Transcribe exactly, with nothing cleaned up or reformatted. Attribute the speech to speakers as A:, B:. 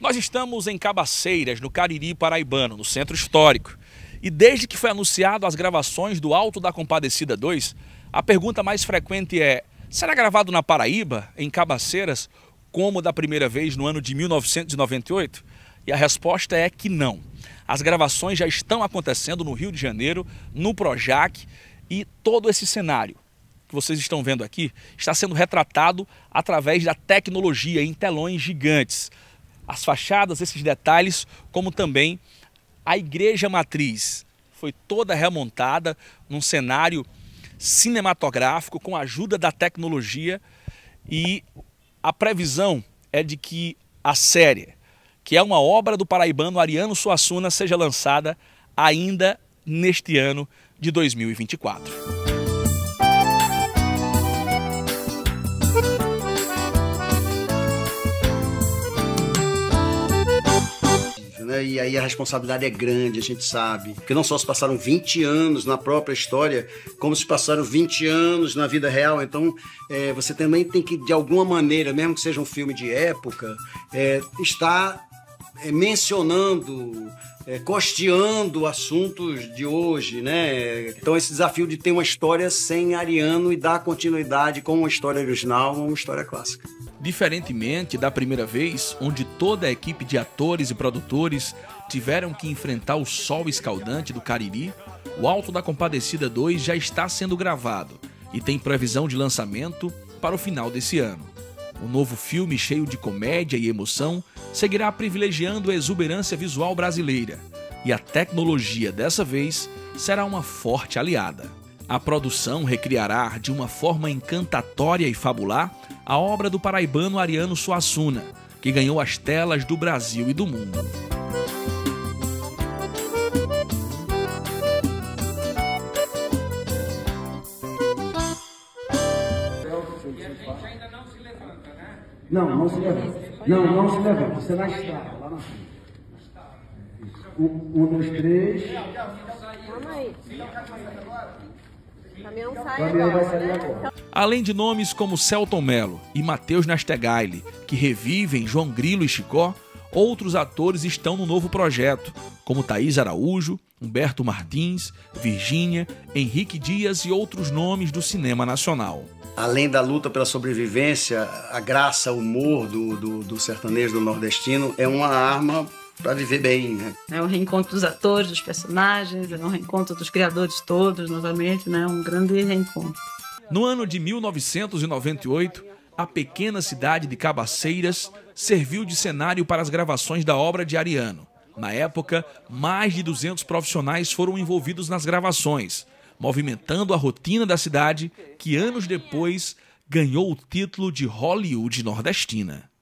A: Nós estamos em Cabaceiras, no Cariri paraibano, no centro histórico. E desde que foi anunciado as gravações do Alto da Compadecida dois, a pergunta mais frequente é: será gravado na Paraíba, em Cabaceiras, como da primeira vez no ano de mil novecentos e noventa e oito? E a resposta é que não. As gravações já estão acontecendo no Rio de Janeiro, no Projac, e todo esse cenário que vocês estão vendo aqui está sendo retratado através da tecnologia em telões gigantes. As fachadas, esses detalhes, como também a igreja matriz, foi toda remontada num cenário cinematográfico com a ajuda da tecnologia, e a previsão é de que a série, que é uma obra do paraibano Ariano Suassuna, seja lançada ainda neste ano de dois mil e vinte e quatro.
B: E aí a responsabilidade é grande, a gente sabe. Porque não só se passaram vinte anos na própria história, como se passaram vinte anos na vida real. Então, é, você também tem que, de alguma maneira, mesmo que seja um filme de época, é, estar é, mencionando, é, costeando assuntos de hoje, né? Então, esse desafio de ter uma história sem Ariano e dar continuidade com uma história original, uma história clássica.
A: Diferentemente da primeira vez, onde toda a equipe de atores e produtores tiveram que enfrentar o sol escaldante do Cariri, o Alto da Compadecida dois já está sendo gravado e tem previsão de lançamento para o final desse ano. O novo filme, cheio de comédia e emoção, seguirá privilegiando a exuberância visual brasileira, e a tecnologia dessa vez será uma forte aliada. A produção recriará de uma forma encantatória e fabular a obra do paraibano Ariano Suassuna, que ganhou as telas do Brasil e do mundo.
C: Não, não se levanta. Não, não se levanta. Você na estrada, lá na frente. Um, um dois, três.
D: Calma aí. O caminhão sai
C: Caminhão
D: agora,
C: vai sair
D: né?
C: agora.
A: Além de nomes como Celton Mello e Matheus Nastegaile, que revivem João Grilo e Chicó, outros atores estão no novo projeto, como Thaís Araújo, Humberto Martins, Virgínia, Henrique Dias e outros nomes do cinema nacional.
B: Além da luta pela sobrevivência, a graça, o humor do, do, do sertanejo, do nordestino, é uma arma para viver bem, né?
E: É um reencontro dos atores, dos personagens, é um reencontro dos criadores todos, novamente, né? Um grande reencontro.
A: No ano de mil novecentos e noventa e oito, a pequena cidade de Cabaceiras serviu de cenário para as gravações da obra de Ariano. Na época, mais de duzentos profissionais foram envolvidos nas gravações, movimentando a rotina da cidade, que anos depois ganhou o título de Hollywood nordestina.